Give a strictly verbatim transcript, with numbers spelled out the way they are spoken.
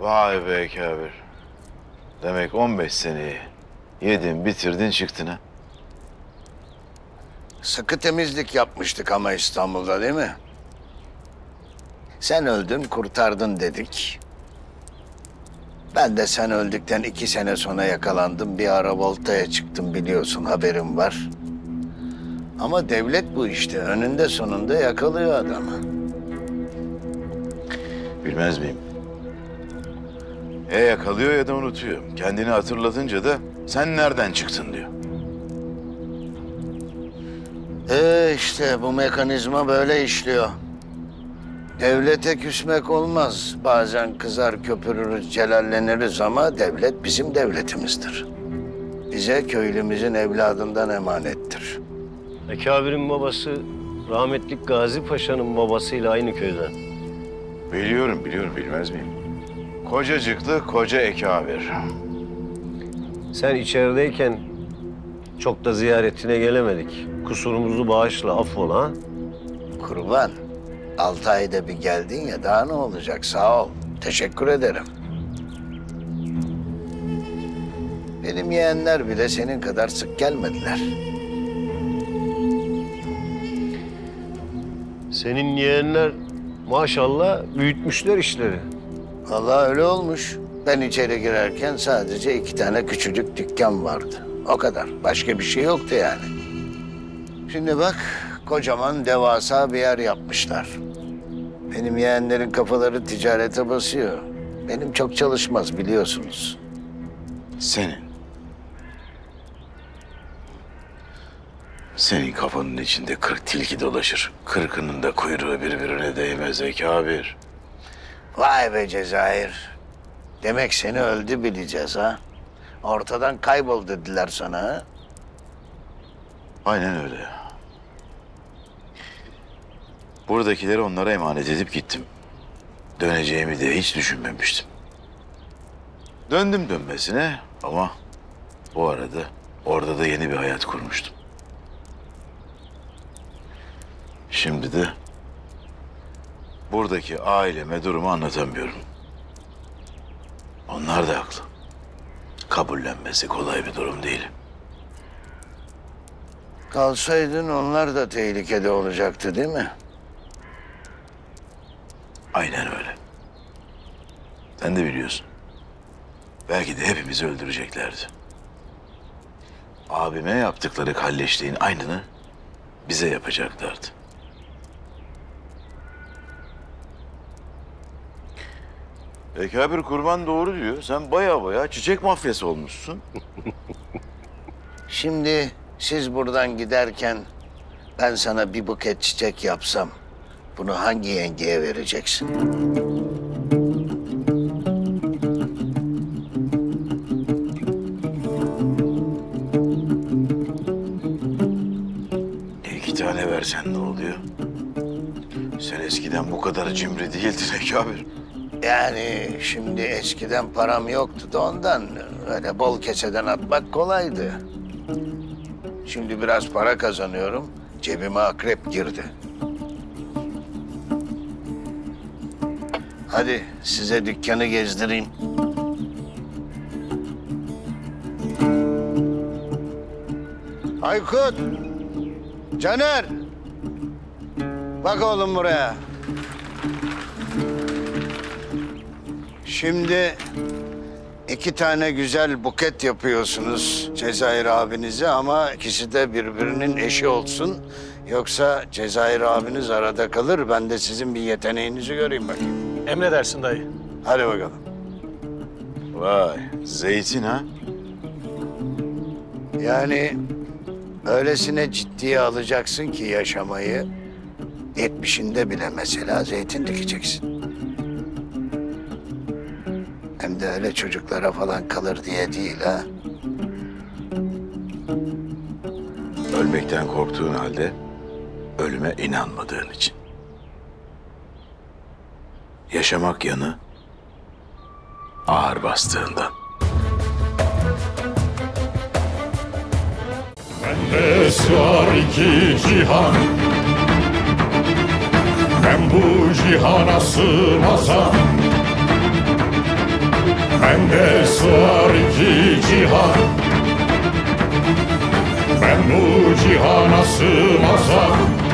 Vay be Kabir. Demek on beş seneyi yedin, bitirdin, çıktın ha. Sıkı temizlik yapmıştık ama İstanbul'da değil mi? Sen öldün, kurtardın dedik. Ben de sen öldükten iki sene sonra yakalandım. Bir ara voltaya çıktım biliyorsun, haberim var. Ama devlet bu işte. Önünde sonunda yakalıyor adamı. Bilmez miyim? Ya yakalıyor ya da unutuyor. Kendini hatırlatınca da sen nereden çıktın diyor. Ee işte bu mekanizma böyle işliyor. Devlete küsmek olmaz. Bazen kızar köpürürüz, celalleniriz ama devlet bizim devletimizdir. Bize köylümüzün evladından emanettir. Ekabir'in babası rahmetli Gazi Paşa'nın babasıyla aynı köyden. Biliyorum, biliyorum. Bilmez miyim? Kocacıklı koca Ekabir. Sen içerideyken çok da ziyaretine gelemedik. Kusurumuzu bağışla, affola. Kurban, altı ayda bir geldin ya, daha ne olacak? Sağ ol, teşekkür ederim. Benim yeğenler bile senin kadar sık gelmediler. Senin yeğenler maşallah büyütmüşler işleri. Vallahi öyle olmuş. Ben içeri girerken sadece iki tane küçücük dükkan vardı. O kadar. Başka bir şey yoktu yani. Şimdi bak, kocaman devasa bir yer yapmışlar. Benim yeğenlerin kafaları ticarete basıyor. Benim çok çalışmaz biliyorsunuz. Senin. Senin kafanın içinde kırk tilki dolaşır. Kırkının da kuyruğu birbirine değmez Ekabir. Vay be Cezayir. Demek seni öldü bileceğiz ha. Ortadan kaybol dediler sana ha. Aynen öyle. Buradakileri onlara emanet edip gittim. Döneceğimi de hiç düşünmemiştim. Döndüm dönmesine ama bu arada orada da yeni bir hayat kurmuştum. Şimdi de buradaki aileme durumu anlatamıyorum. Onlar da haklı. Kabullenmesi kolay bir durum değil. Kalsaydın onlar da tehlikede olacaktı değil mi? Aynen öyle. Sen de biliyorsun. Belki de hepimizi öldüreceklerdi. Abime yaptıkları kalleşliğin aynını bize yapacaklardı. Ekabir Kurban doğru diyor. Sen baya baya çiçek mafyası olmuşsun. Şimdi siz buradan giderken ben sana bir buket çiçek yapsam bunu hangi yengeye vereceksin? İki tane versen ne oluyor? Sen eskiden bu kadar cimri değildin Ekabir. Yani şimdi eskiden param yoktu da ondan öyle bol keseden atmak kolaydı. Şimdi biraz para kazanıyorum, cebime akrep girdi. Hadi size dükkanı gezdireyim. Aykut, Caner, bak oğlum buraya. Şimdi iki tane güzel buket yapıyorsunuz Cezayir abinize ama ikisi de birbirinin eşi olsun. Yoksa Cezayir abiniz arada kalır, ben de sizin bir yeteneğinizi göreyim bakayım. Emredersin dayı. Hadi bakalım. Vay, zeytin ha? Yani öylesine ciddiye alacaksın ki yaşamayı, yetmişinde bile mesela zeytin dikeceksin. Hem de öyle çocuklara falan kalır diye değil ha. Ölmekten korktuğun halde ölüme inanmadığın için. Yaşamak yanı ağır bastığından. Bende sığar iki cihan, ben bu cihana sığmazam. Bende sığar iki cihan. Ben bu cihana sığmazam.